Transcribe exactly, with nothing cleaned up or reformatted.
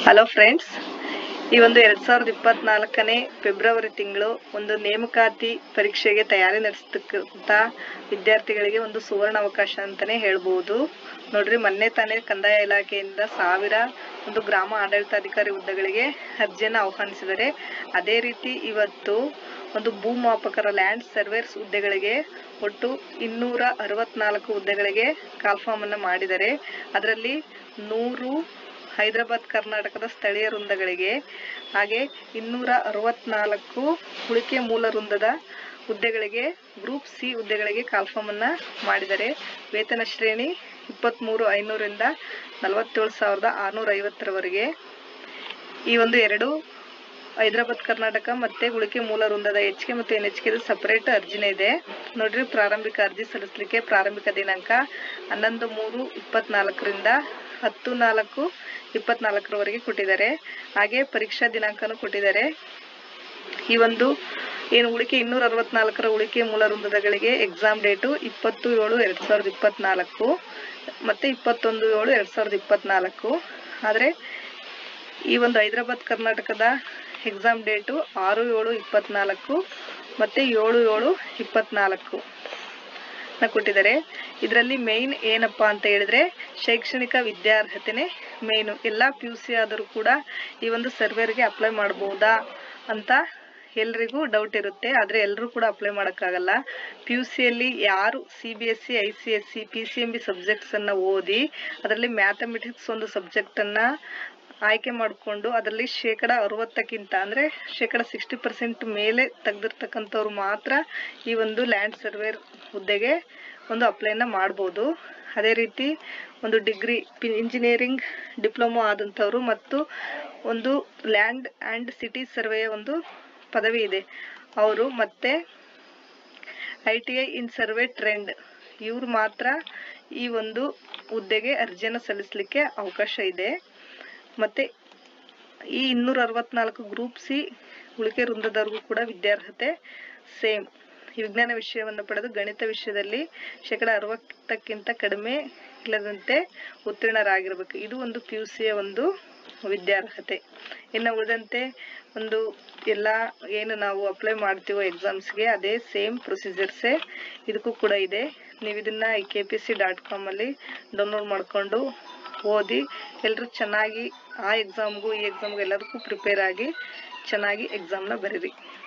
Hello friends, ಈ ಒಂದು ಎರಡು ಸಾವಿರದ ಇಪ್ಪತ್ನಾಲ್ಕನೇ ಫೆಬ್ರವರಿ ತಿಂಗಳು ಒಂದು ನೇಮಕಾತಿ ಪರೀಕ್ಷೆಗೆ ತಯಾರಿ ನಡೆಸತಕ್ಕಂಥ ವಿದ್ಯಾರ್ಥಿಗಳಿಗೆ ಒಂದು ಸುವರ್ಣ ಅವಕಾಶ ಅಂತಲೇ ಹೇಳ್ಬೋದು. ನೋಡ್ರಿ, ಮೊನ್ನೆ ತಾನೇ ಕಂದಾಯ ಇಲಾಖೆಯಿಂದ ಸಾವಿರ ಒಂದು ಗ್ರಾಮ ಆಡಳಿತಾಧಿಕಾರಿ ಹುದ್ದೆಗಳಿಗೆ ಅರ್ಜಿಯನ್ನು ಆಹ್ವಾನಿಸಿದರೆ, ಅದೇ ರೀತಿ ಇವತ್ತು ಒಂದು ಭೂಮಾಪಕರ ಲ್ಯಾಂಡ್ ಸರ್ವೇರ್ಸ್ ಹುದ್ದೆಗಳಿಗೆ ಒಟ್ಟು ಇನ್ನೂರ ಅರವತ್ನಾಲ್ಕು ಹುದ್ದೆಗಳಿಗೆ ಕಾಲ್ಫಾರ್ಮ್ ಅನ್ನು ಮಾಡಿದ್ದಾರೆ. ಅದರಲ್ಲಿ ನೂರು ಹೈದರಾಬಾದ್ ಕರ್ನಾಟಕದ ಸ್ಥಳೀಯ ವೃಂದಗಳಿಗೆ, ಹಾಗೆ ಇನ್ನೂರ ಅರವತ್ನಾಲ್ಕು ಉಳಿಕೆ ಮೂಲ ವೃಂದದ ಹುದ್ದೆಗಳಿಗೆ ಗ್ರೂಪ್ ಸಿ ಹುದ್ದೆಗಳಿಗೆ ಕಾಲ್ಫಾರ್ಮ್ ಅನ್ನ ಮಾಡಿದ್ದಾರೆ. ವೇತನ ಶ್ರೇಣಿ ಇಪ್ಪತ್ತ್ಮೂರು ಐನೂರಿಂದ ನಲವತ್ತೇಳು ಸಾವಿರದ ಆರುನೂರ ಐವತ್ತರವರೆಗೆ. ಈ ಒಂದು ಎರಡು ಹೈದರಾಬಾದ್ ಕರ್ನಾಟಕ ಮತ್ತೆ ಉಳಿಕೆ ಮೂಲ ವೃಂದದ ಎಚ್ ಕೆ ಮತ್ತು ಎನ್ ಎಚ್ ಕೆ ಸಪರೇಟ್ ಅರ್ಜಿನೇ ಇದೆ. ನೋಡ್ರಿ, ಪ್ರಾರಂಭಿಕ ಅರ್ಜಿ ಸಲ್ಲಿಸಲಿಕ್ಕೆ ಪ್ರಾರಂಭಿಕ ದಿನಾಂಕ ಹನ್ನೊಂದು ಮೂರು ಇಪ್ಪತ್ನಾಲ್ಕರಿಂದ ಹತ್ತು ನಾಲ್ಕು ಇಪ್ಪತ್ನಾಲ್ಕರವರೆಗೆ ಕೊಟ್ಟಿದ್ದಾರೆ. ಹಾಗೆ ಪರೀಕ್ಷಾ ದಿನಾಂಕನೂ ಕೊಟ್ಟಿದ್ದಾರೆ. ಈ ಒಂದು ಏನು ಉಳಿಕೆ ಇನ್ನೂರ ಅರವತ್ನಾಲ್ಕರ ಉಳಿಕೆ ಮೂಲ ವೃಂದಗಳಿಗೆ ಎಕ್ಸಾಮ್ ಡೇಟು ಇಪ್ಪತ್ತು ಏಳು ಎರಡು ಸಾವಿರದ ಇಪ್ಪತ್ನಾಲ್ಕು ಮತ್ತು ಇಪ್ಪತ್ತೊಂದು ಏಳು ಎರಡು ಸಾವಿರದ ಇಪ್ಪತ್ನಾಲ್ಕು. ಆದರೆ ಈ ಒಂದು ಹೈದರಾಬಾದ್ ಕರ್ನಾಟಕದ ಎಕ್ಸಾಮ್ ಡೇಟು ಆರು ಏಳು ಇಪ್ಪತ್ನಾಲ್ಕು ಮತ್ತು ಏಳು ಏಳು ಇಪ್ಪತ್ನಾಲ್ಕು ನ ಕೊಟ್ಟಿದ್ದಾರೆ. ಇದರಲ್ಲಿ ಮೇಯ್ನ್ ಏನಪ್ಪ ಅಂತ ಹೇಳಿದ್ರೆ, ಶೈಕ್ಷಣಿಕ ವಿದ್ಯಾರ್ಹತೆನೇ ಮೇಯ್ನು. ಎಲ್ಲ ಪಿ ಯು ಸಿ ಆದರೂ ಕೂಡ ಈ ಒಂದು ಸರ್ವೇರ್ಗೆ ಅಪ್ಲೈ ಮಾಡ್ಬೋದಾ ಅಂತ ಎಲ್ರಿಗೂ ಡೌಟ್ ಇರುತ್ತೆ. ಆದರೆ ಎಲ್ಲರೂ ಕೂಡ ಅಪ್ಲೈ ಮಾಡೋಕ್ಕಾಗಲ್ಲ. ಪಿ ಯು ಸಿಯಲ್ಲಿ ಯಾರು C B S C, I C S C, P C M B ಸಬ್ಜೆಕ್ಟ್ಸನ್ನು ಓದಿ ಅದರಲ್ಲಿ ಮ್ಯಾಥಮೆಟಿಕ್ಸ್ ಒಂದು ಸಬ್ಜೆಕ್ಟನ್ನು ಆಯ್ಕೆ ಮಾಡಿಕೊಂಡು ಅದರಲ್ಲಿ ಶೇಕಡ ಅರವತ್ತಕ್ಕಿಂತ ಅಂದರೆ ಶೇಕಡ ಸಿಕ್ಸ್ಟಿ ಪರ್ಸೆಂಟ್ ಮೇಲೆ ತೆಗೆದಿರ್ತಕ್ಕಂಥವ್ರು ಮಾತ್ರ ಈ ಒಂದು ಲ್ಯಾಂಡ್ ಸರ್ವೇರ್ ಹುದ್ದೆಗೆ ಒಂದು ಅಪ್ಲೈನ ಮಾಡ್ಬೋದು. ಅದೇ ರೀತಿ ಒಂದು ಡಿಗ್ರಿ ಇಂಜಿನಿಯರಿಂಗ್ ಡಿಪ್ಲೊಮೊ ಆದಂಥವ್ರು ಮತ್ತು ಒಂದು ಲ್ಯಾಂಡ್ ಆ್ಯಂಡ್ ಸಿಟಿ ಸರ್ವೆಯ ಒಂದು ಪದವಿ ಇದೆ ಅವರು, ಮತ್ತು I T I in survey trend ಇವರು ಮಾತ್ರ ಈ ಒಂದು ಹುದ್ದೆಗೆ ಅರ್ಜಿಯನ್ನು ಸಲ್ಲಿಸಲಿಕ್ಕೆ ಅವಕಾಶ ಇದೆ. ಮತ್ತು ಈ ಇನ್ನೂರ ಅರವತ್ನಾಲ್ಕು ಗ್ರೂಪ್ ಸಿ ಉಳಿಕೆ ವೃಂದದವರೆಗೂ ಕೂಡ ವಿದ್ಯಾರ್ಹತೆ ಸೇಮ್. ಈ ವಿಜ್ಞಾನ ವಿಷಯವನ್ನು ಪಡೆದು ಗಣಿತ ವಿಷಯದಲ್ಲಿ ಶೇಕಡ ಅರವತ್ತಕ್ಕಿಂತ ಕಡಿಮೆ ಇಲ್ಲದಂತೆ ಉತ್ತೀರ್ಣರಾಗಿರ್ಬೇಕು. ಇದು ಒಂದು ಪಿ ಯು ಸಿಯ ಒಂದು ವಿದ್ಯಾರ್ಹತೆ. ಇನ್ನು ಉಳಿದಂತೆ ಒಂದು ಎಲ್ಲ ಏನು ನಾವು ಅಪ್ಲೈ ಮಾಡ್ತೀವೋ ಎಕ್ಸಾಮ್ಸ್ಗೆ ಅದೇ ಸೇಮ್ ಪ್ರೊಸೀಜರ್ಸೇ ಇದಕ್ಕೂ ಕೂಡ ಇದೆ. ನೀವು ಇದನ್ನು I K P C dot ಕಾಮಲ್ಲಿ ಡೌನ್ಲೋಡ್ ಮಾಡಿಕೊಂಡು ಓದಿ ಎಲ್ಲರೂ ಚೆನ್ನಾಗಿ ಆ ಎಕ್ಸಾಮ್ಗೂ ಈ ಎಕ್ಸಾಮ್ಗೂ ಎಲ್ಲದಕ್ಕೂ ಪ್ರಿಪೇರ್ ಆಗಿ ಚೆನ್ನಾಗಿ ಎಕ್ಸಾಮ್ನ ಬರೀರಿ.